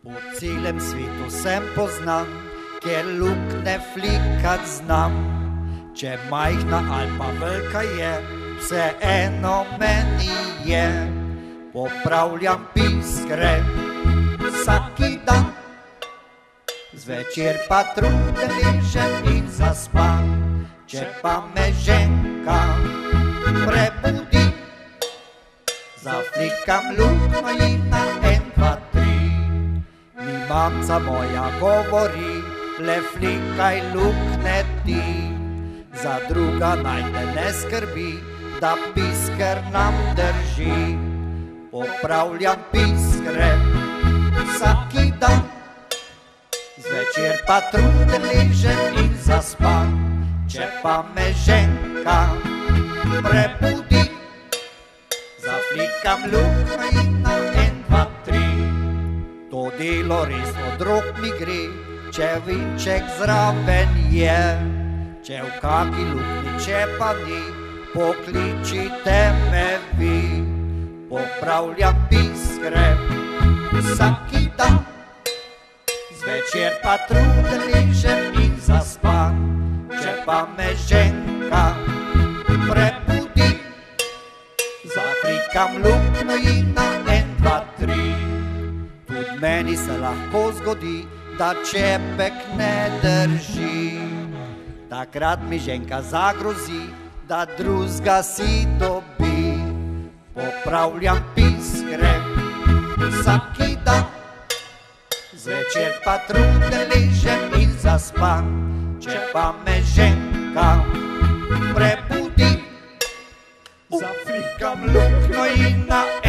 Po celem svetu sem poznan, ker luknje flikat znam. Če majhna ali pa velika je, vseeno meni je. Popravljam piskre vsaki dan, zvečer pa trudem ležem in zaspam. Če pa me ženka prebudi, zaflikam luknjo in na 1, 2, 3. Mi mamca moja govori, le flikaj luknje ti. Za druga naj te ne skrbi, da pisker nam drži. Popravljam piskre vsaki dan, zvečer pa trudem ležem in zaspam. Če pa me ženka prebudi, zaflikam luknjo in na 1, 2, 3. To delo res od rok mi gre, če vinček zraven je. Če v kaki luknji, če pa ni, pokličite me vi. Popravljam piskre vsaki dan, zvečer pa trudem ležem in zaspam. Če pa me ženka prebudi, zaflikam luknjo in na 1, 2, 3. Tudi meni se lahko zgodi, da čepek ne drži. Takrat mi ženka zagrozi, da drugega si dobi. Popravljam piskre vsaki dan, zvečer pa trudem ležem in zaspam. Če pa me ženka prebudi, zaflikam luknjo in na